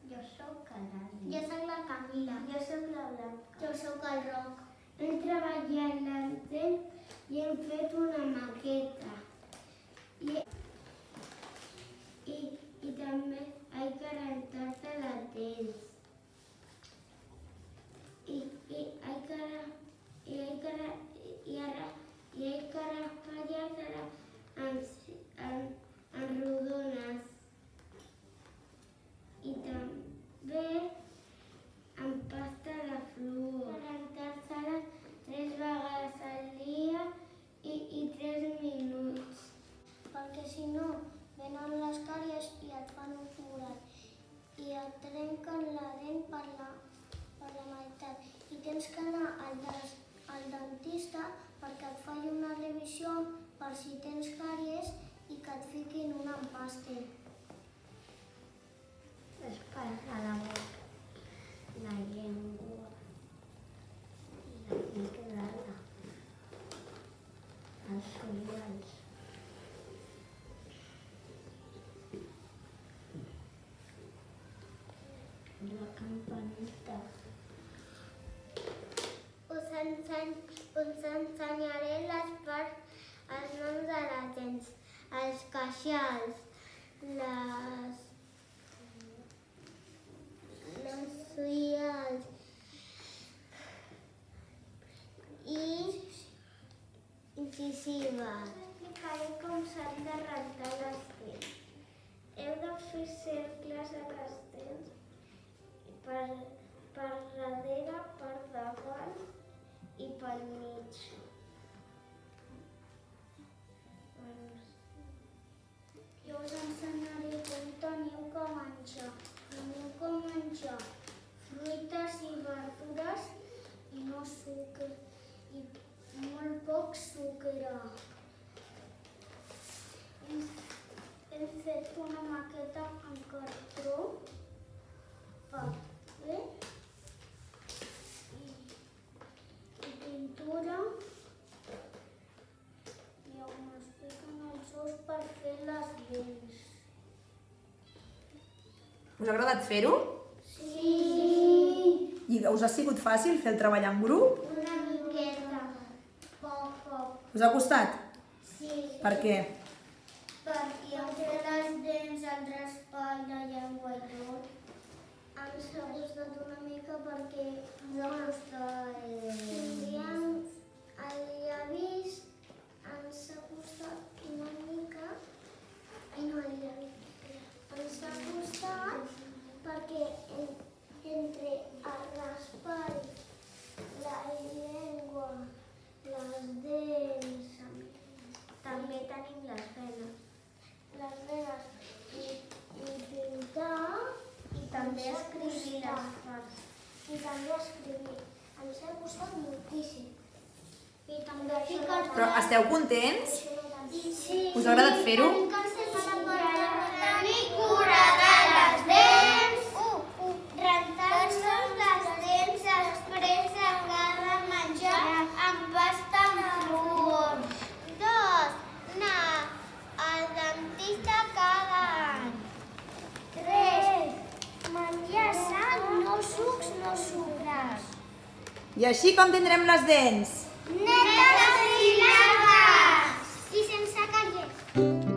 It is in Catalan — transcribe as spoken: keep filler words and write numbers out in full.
Jo soc l'Ali. Jo soc la Camila. Jo soc la Blanca. Jo soc el Roc. Hem treballat les dents i hem fet una maqueta. I, i, i també hay que rentar-se les dents. I, i hay que, i hay que, i ara, i hay que raspallar-se en, en, en rodones. I també amb pasta de fluor. Rentar-se-la tres vegades al dia i, i tres minuts. Perquè si no, venen les càries i et fan un forat i et trenquen la dent per la, per la meitat. I tens que anar al, des, al dentista perquè et faci una revisió per si tens càries i que et fiquin una empasta. Es passa la boca, la llengua i la amígdala, els ullals. La campanita. Us, enseny, us ensenyaré les parts, els noms de les dents, els queixals, les, les ullals i incisives. Explicaré com s'han de rentar les dents. Heu de fer cercles a les dents per, per darrere, per davant i pel mig. Jo us ensenyaré com teniu que menjar. Teniu que menjar fruites i verdures i no sucre, i molt poc sucre. Hem, hem fet una maqueta en cartró, paper i, i pintura. I on es fiquen els ous per fer les dents. Us ha agradat fer-ho? Sí. I us ha sigut fàcil fer el treball en grup? Una miqueta. Poc, poc. Us ha costat? Sí. Per què? Perquè hem fet les dents, el raspall, la llengua i tot. Ens ha costat una mica perquè no està... Tindríem el llavis, ens ha costat una mica i no el llavis. Ens ha costat perquè entre el raspall, la llengua, les dents, també tenim les venes. Les venes i, i pintar i també escriure les parts. I també escriure. Ens ha costat moltíssim. I també ficar... Però esteu contents? Sí. Us ha agradat fer-ho? Tenir cura de les dents. Rentar-se les dents després de cada menjar amb pasta amb fluor. Dos, anar al dentista cada any. Tres, menjar sa, no sucs, no sucres. I així com tindrem les dents? Netes i llargues! I sense càries.